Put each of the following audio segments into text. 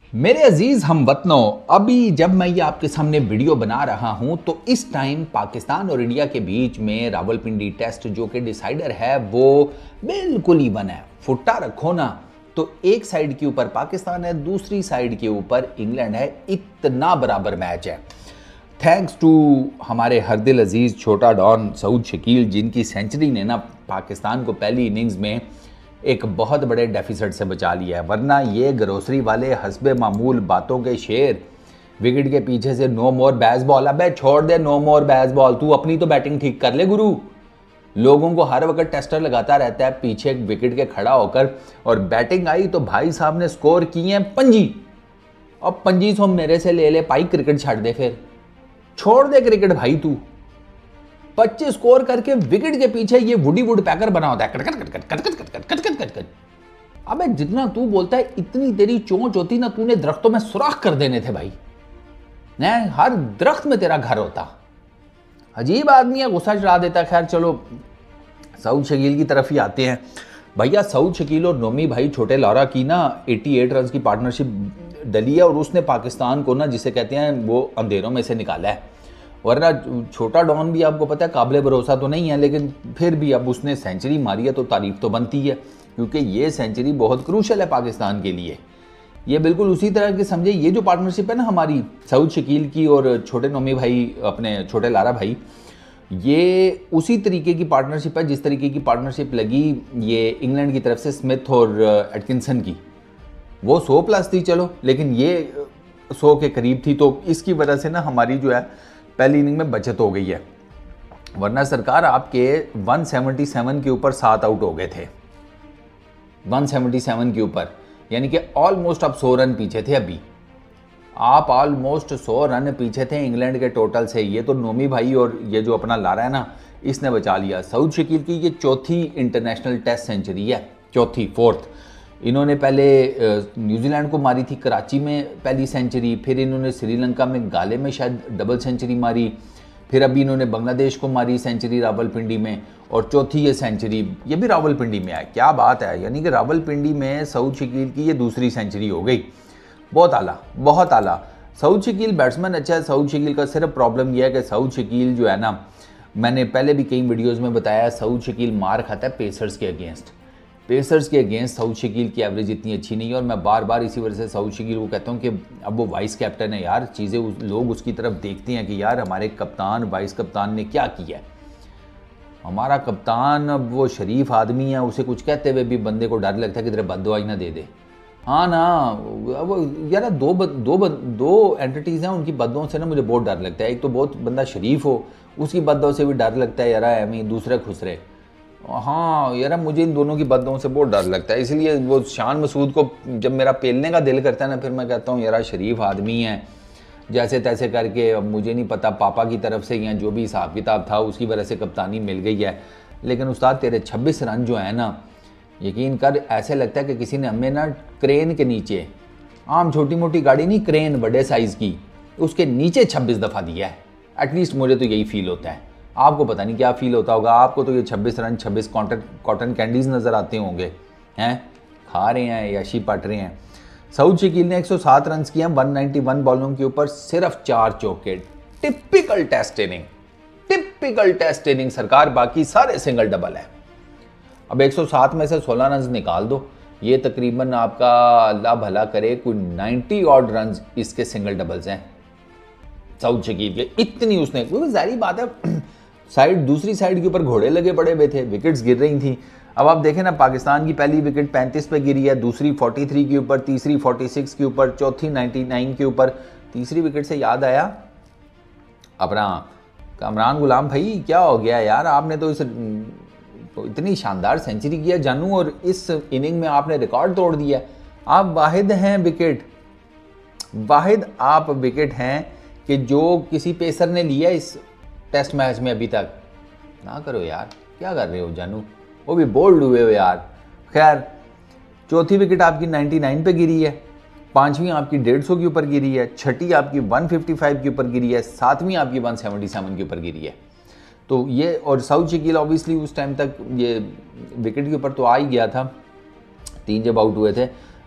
मेरे अजीज हमवतनों, अभी जब मैं ये आपके सामने वीडियो बना रहा हूं तो इस टाइम पाकिस्तान और इंडिया के बीच में रावलपिंडी टेस्ट जो कि डिसाइडर है वो बिल्कुल इवन है। फुट्टा रखो ना तो एक साइड के ऊपर पाकिस्तान है, दूसरी साइड के ऊपर इंग्लैंड है। इतना बराबर मैच है। थैंक्स टू हमारे हरदिल अजीज छोटा डॉन सऊद शकील, जिनकी सेंचुरी ने ना पाकिस्तान को पहली इनिंग्स में एक बहुत बड़े डेफिसिट से बचा लिया है। वरना ये ग्रोसरी वाले हस्बे मामूल बातों के शेर विकेट के पीछे से नो मोर बेसबॉल, अबे छोड़ दे नो मोर बेसबॉल, तू अपनी तो बैटिंग ठीक कर ले गुरु। लोगों को हर वक्त टेस्टर लगाता रहता है पीछे विकेट के खड़ा होकर, और बैटिंग आई तो भाई साहब ने स्कोर किए हैं 25। अब 25 मेरे से ले ले पाई, क्रिकेट छाड़ दे, फिर छोड़ दे क्रिकेट भाई। तू 25 स्कोर करके विकेट के पीछे ये वुडी वुड पैकर बना होता है, cut cut cut cut cut cut cut cut cut cut cut. अबे जितना तू बोलता है इतनी तेरी चोंच होती ना, तूने दरख्तों में सुराख कर देने थे भाई, न हर दरख्त में तेरा घर होता। अजीब आदमी है, गुस्सा चढ़ा देता है। खैर चलो सऊद शकील की तरफ ही आते हैं। भैया सऊद शकील और नोमी भाई छोटे लारा की ना 88 रन की पार्टनरशिप डली है, और उसने पाकिस्तान को ना जिसे कहते हैं वो अंधेरों में से निकाला है। वरना छोटा डॉन भी आपको पता है काबिल भरोसा तो नहीं है, लेकिन फिर भी अब उसने सेंचुरी मारी है तो तारीफ तो बनती है, क्योंकि ये सेंचुरी बहुत क्रूशल है पाकिस्तान के लिए। ये बिल्कुल उसी तरह के समझे, ये जो पार्टनरशिप है ना हमारी सऊद शकील की और छोटे नोमी भाई अपने छोटे लारा भाई, ये उसी तरीके की पार्टनरशिप है जिस तरीके की पार्टनरशिप लगी ये इंग्लैंड की तरफ से स्मिथ और एटकिंसन की। वो 100+ थी चलो, लेकिन ये 100 के करीब थी, तो इसकी वजह से ना हमारी जो है पहली इनिंग में बचत हो गई है। वरना सरकार आपके 177 के ऊपर 7 आउट हो गए थे, 177 के ऊपर, यानी कि ऑलमोस्ट आप 100 रन पीछे थे। अभी आप ऑलमोस्ट 100 रन पीछे थे इंग्लैंड के टोटल से। ये तो नोमी भाई और ये जो अपना लारा है ना, इसने बचा लिया। सऊद शकील की ये चौथी इंटरनेशनल टेस्ट सेंचुरी है, चौथी, फोर्थ। इन्होंने पहले न्यूजीलैंड को मारी थी कराची में पहली सेंचुरी, फिर इन्होंने श्रीलंका में गाले में शायद डबल सेंचुरी मारी, फिर अभी इन्होंने बांग्लादेश को मारी सेंचुरी रावलपिंडी में, और चौथी ये सेंचुरी ये भी रावलपिंडी में है। क्या बात है, यानी कि रावलपिंडी में सऊद शकील की ये दूसरी सेंचुरी हो गई। बहुत आला, बहुत आला। सऊद शकील बैट्समैन अच्छा है। सऊद शकील का सिर्फ प्रॉब्लम यह है कि सऊद शकील जो है ना, मैंने पहले भी कई वीडियोज़ में बताया, सऊद शकील मार खाता है पेसर्स के अगेंस्ट। पेसर्स के अगेंस्ट सऊद शकील की एवरेज इतनी अच्छी नहीं है, और मैं बार बार इसी वजह से सऊद शकील को कहता हूँ कि अब वो वाइस कैप्टन है यार, चीज़ें लोग उसकी तरफ देखते हैं कि यार हमारे कप्तान वाइस कप्तान ने क्या किया है। हमारा कप्तान अब वो शरीफ आदमी है, उसे कुछ कहते हुए भी बंदे को डर लगता है कि तेरे बददुआई ना दे दे। हाँ ना, अब यार दो एंटिटीज़ हैं, उनकी बददुआओं से ना मुझे बहुत डर लगता है। एक तो बहुत बंदा शरीफ हो, उसकी बददुआ से भी डर लगता है यार, एवं दूसरे खुसरे। हाँ यार मुझे इन दोनों की बददुआओं से बहुत डर लगता है, इसलिए वो शान मसूद को जब मेरा पेलने का दिल करता है ना, फिर मैं कहता हूँ यार शरीफ आदमी है, जैसे तैसे करके, अब मुझे नहीं पता पापा की तरफ से या जो भी हिसाब किताब था उसकी वजह से कप्तानी मिल गई है। लेकिन उस्ताद तेरे 26 रन जो है ना, यकीन कर ऐसे लगता है कि किसी ने हमें ना क्रेन के नीचे, आम छोटी मोटी गाड़ी नहीं, क्रेन बड़े साइज़ की, उसके नीचे 26 दफ़ा दिया है। एटलीस्ट मुझे तो यही फील होता है। आपको पता नहीं क्या फील होता होगा, आपको तो ये 26 रन 26 कॉटन कैंडीज़ नज़र आते होंगे, हैं खा रहे हैं याशी पट रहे हैं। सऊद शकील ने 107 रन किए हैं 191 बॉलों के ऊपर, सिर्फ 4 चौके। Typical test inning, typical test inning सरकार, बाकी सारे सिंगल डबल है। अब 107 में से 16 रन निकाल दो, ये तकरीबन आपका अल्लाह भला करे कोई 90 ऑड रन इसके सिंगल डबल्स हैं सऊद शकील के। इतनी उसने, क्योंकि जाहिर बात है साइड दूसरी साइड के ऊपर घोड़े लगे पड़े हुए थे, विकेट्स गिर रही थी। अब आप देखें ना, पाकिस्तान की पहली विकेट 35 पे गिरी है, दूसरी 43 के ऊपर, तीसरी 46 के ऊपर, चौथी 99 के ऊपर। तीसरी विकेट से याद आया अपना कामरान गुलाम भाई, क्या हो गया यार, आपने तो इतनी शानदार सेंचुरी किया जानू, और इस इनिंग में आपने रिकॉर्ड तोड़ दिया। आप वाहिद हैं विकेट, वाहिद आप विकेट हैं कि जो किसी पेसर ने लिया इस टेस्ट मैच में अभी तक। ना करो यार, क्या कर रहे हो जानू, वो भी बोल्ड हुए हो यार। खैर चौथी विकेट आपकी 99 पे गिरी है, पांचवी आपकी 150 के ऊपर गिरी है, छठी आपकी 155 के ऊपर गिरी है, सातवीं आपकी 177 के ऊपर गिरी है। तो ये, और सऊद शकील ऑब्वियसली उस टाइम तक ये विकेट के ऊपर तो आ ही गया था, 3 जब आउट हुए थे,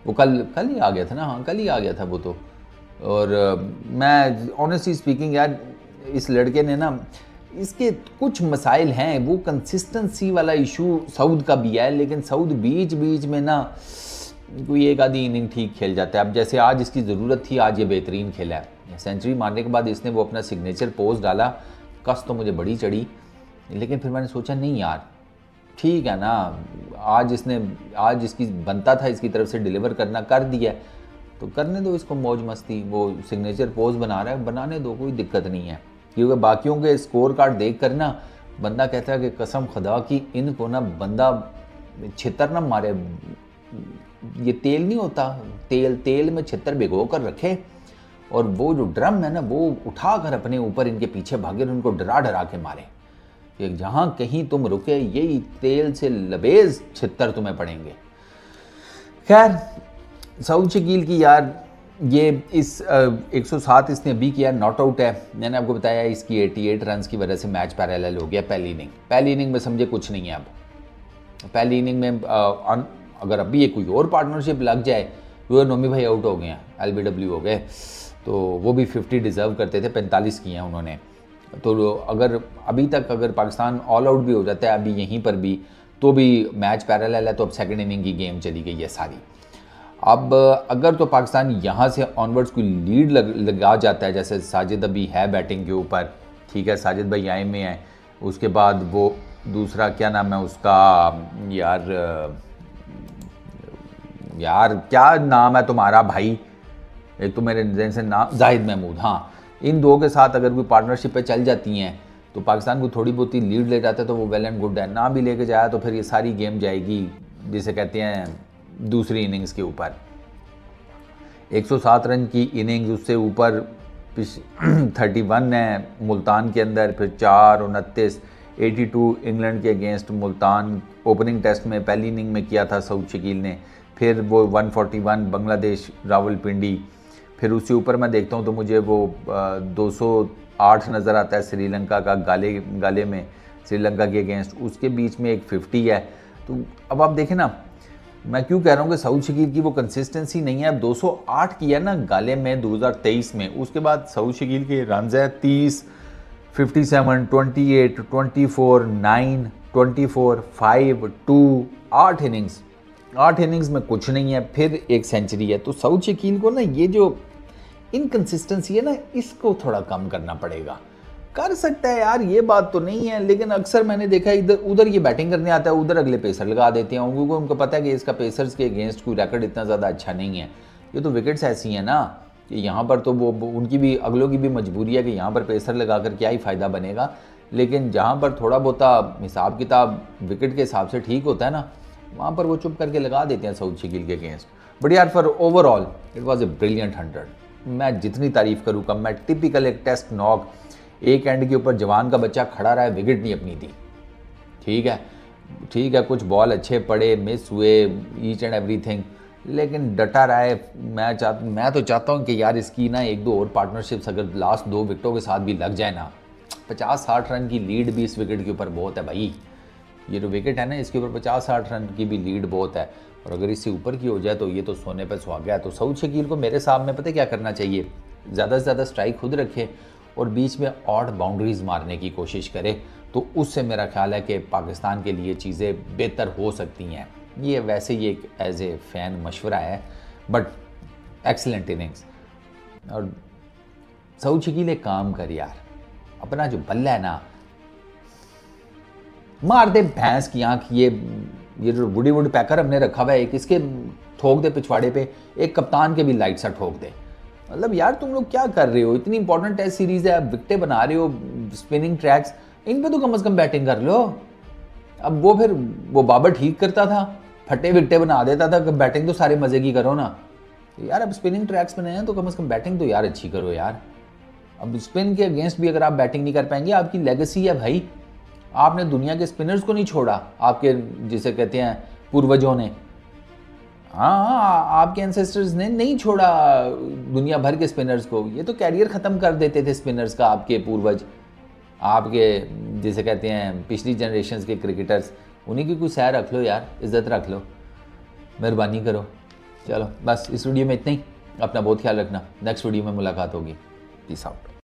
वो कल ही आ गया था ना, हाँ कल ही आ गया था वो तो। और मैं ऑनेस्टली स्पीकिंग यार, इस लड़के ने ना, इसके कुछ मसाइल हैं, वो कंसिस्टेंसी वाला इशू सऊद का भी है, लेकिन सऊद बीच बीच में ना कोई एक आधी इनिंग ठीक खेल जाता है। अब जैसे आज इसकी ज़रूरत थी, आज ये बेहतरीन खेला है। सेंचुरी मारने के बाद इसने वो अपना सिग्नेचर पोज डाला, कस तो मुझे बड़ी चढ़ी, लेकिन फिर मैंने सोचा नहीं यार ठीक है ना, आज इसकी बनता था इसकी तरफ से डिलीवर करना, कर दिया तो करने दो इसको मौज मस्ती। वो सिग्नेचर पोज बना रहा है, बनाने दो, कोई दिक्कत नहीं है। क्योंकि बाकियों के स्कोर कार्ड देख कर ना बंदा कहता है कि कसम खुदा की इनको ना बंदा छितर ना मारे, ये तेल नहीं होता, तेल में छितर भिगो कर रखे और वो जो ड्रम है ना वो उठा कर अपने ऊपर इनके पीछे भागे और उनको डरा डरा के मारे कि जहाँ कहीं तुम रुके यही तेल से लबेज छितर तुम्हें पड़ेंगे। खैर सऊद शकील की यार ये इस 107 इसने अभी किया, नॉट आउट है। मैंने आपको बताया इसकी 88 रन की वजह से मैच पैरेलल हो गया पहली इनिंग में समझे कुछ नहीं है। अब पहली इनिंग में अगर अभी ये कोई और पार्टनरशिप लग जाए, वो नोमी भाई आउट हो गए हैं, LBW हो गए, तो वो भी 50 डिज़र्व करते थे, 45 किए हैं उन्होंने। तो अगर अभी तक अगर पाकिस्तान ऑल आउट भी हो जाता है अभी यहीं पर भी, तो भी मैच पैरेलल है, तो अब सेकंड इनिंग की गेम चली गई है सारी। अब अगर तो पाकिस्तान यहाँ से ऑनवर्ड्स कोई लीड लगा जाता है, जैसे साजिद अभी है बैटिंग के ऊपर, ठीक है, साजिद भाई आए में है, उसके बाद वो दूसरा क्या नाम है उसका, यार क्या नाम है तुम्हारा भाई, एक तो मेरे जहन से नाम जाहिद महमूद, हाँ, इन दो के साथ अगर कोई पार्टनरशिप पे चल जाती हैं तो पाकिस्तान को थोड़ी बहुत ही लीड ले जाता है, तो वो वेल एंड गुड है। ना भी लेके जाया तो फिर ये सारी गेम जाएगी जिसे कहते हैं दूसरी इनिंग्स के ऊपर। 107 रन की इनिंग्स, उससे ऊपर 31 है मुल्तान के अंदर, फिर 4 29 82 इंग्लैंड के अगेंस्ट मुल्तान ओपनिंग टेस्ट में पहली इनिंग में किया था सऊद शकील ने, फिर वो 141 बांग्लादेश रावलपिंडी, फिर उससे ऊपर मैं देखता हूँ तो मुझे वो 208 नज़र आता है श्रीलंका का गाले में, श्रीलंका के अगेंस्ट, उसके बीच में एक 50 है। तो अब आप देखें ना, मैं क्यों कह रहा हूँ कि सऊद शकील की वो कंसिस्टेंसी नहीं है। अब 208 किया ना गाले में 2023 में, उसके बाद सऊद शकील के रन्स है 30, 57, 28, 24, 9, 24, 5, 2, 8 इनिंग्स में कुछ नहीं है, फिर एक सेंचुरी है। तो सऊद शकील को ना ये जो इनकंसिस्टेंसी है ना, इसको थोड़ा कम करना पड़ेगा। कर सकता है यार, ये बात तो नहीं है, लेकिन अक्सर मैंने देखा इधर उधर ये बैटिंग करने आता है, उधर अगले पेसर लगा देते हैं, क्योंकि उनको पता है कि इसका पेसर्स के अगेंस्ट कोई रिकॉर्ड इतना ज़्यादा अच्छा नहीं है। ये तो विकेट्स ऐसी हैं ना कि यहाँ पर तो वो उनकी भी अगलों की भी मजबूरी है कि यहाँ पर पेसर लगा कर क्या ही फ़ायदा बनेगा, लेकिन जहाँ पर थोड़ा बहुत हिसाब किताब विकेट के हिसाब से ठीक होता है ना, वहाँ पर वो चुप करके लगा देते हैं सऊद शकील के अगेंस्ट। बट यार for overall it was a brilliant 100। मैं जितनी तारीफ़ करूँ कम। मैं टिपिकल एक टेस्ट नॉक, एक एंड के ऊपर जवान का बच्चा खड़ा रहा है, विकेट नहीं अपनी दी, ठीक है, कुछ बॉल अच्छे पड़े, मिस हुए, ईच एंड एवरीथिंग, लेकिन डटा रहा है। मैं तो चाहता हूँ कि यार इसकी ना 1-2 और पार्टनरशिप्स अगर लास्ट 2 विकेटों के साथ भी लग जाए ना, 50-60 रन की लीड भी इस विकेट के ऊपर बहुत है भाई। ये जो विकेट है ना इसके ऊपर 50-60 रन की भी लीड बहुत है, और अगर इससे ऊपर की हो जाए तो ये तो सोने पर सुहागा है। तो सऊद शकील को मेरे सामने पता है क्या करना चाहिए, ज़्यादा से ज़्यादा स्ट्राइक खुद रखे और बीच में ऑड बाउंड्रीज़ मारने की कोशिश करे, तो उससे मेरा ख्याल है कि पाकिस्तान के लिए चीज़ें बेहतर हो सकती हैं। ये वैसे ही एक एज ए फ़ैन मशवरा है, बट एक्सीलेंट इनिंग्स। और सऊद शकील एक काम कर यार, अपना जो बल्ला है ना मार दे भैंस की आँख। ये जो वुड पैकर हमने रखा हुआ है एक, इसके ठोक दे पिछवाड़े पे, एक कप्तान के भी लाइट सा ठोक दे। मतलब यार तुम लोग क्या कर रहे हो, इतनी इंपॉर्टेंट टेस्ट सीरीज है, विकेटें बना रहे हो, स्पिनिंग ट्रैक्स, इन पे तो कम से कम बैटिंग कर लो। अब वो फिर वो बाबर ठीक करता था, फटे विकेटें बना देता था, कि बैटिंग तो सारे मजे की करो ना। तो यार अब स्पिनिंग ट्रैक्स बने हैं तो कम से कम बैटिंग तो यार अच्छी करो यार। अब स्पिन के अगेंस्ट भी अगर आप बैटिंग नहीं कर पाएंगे, आपकी लेगेसी है भाई, आपने दुनिया के स्पिनर्स को नहीं छोड़ा, आपके जिसे कहते हैं पूर्वजों ने, हाँ आपके एंसेस्टर्स ने नहीं छोड़ा दुनिया भर के स्पिनर्स को। ये तो कैरियर ख़त्म कर देते थे स्पिनर्स का आपके पूर्वज, आपके जिसे कहते हैं पिछली जनरेशन्स के क्रिकेटर्स। उन्हीं की कुछ सैर रख लो यार, इज़्ज़त रख लो, मेहरबानी करो। चलो बस इस वीडियो में इतना ही। अपना बहुत ख्याल रखना, नेक्स्ट वीडियो में मुलाकात होगी। Peace out.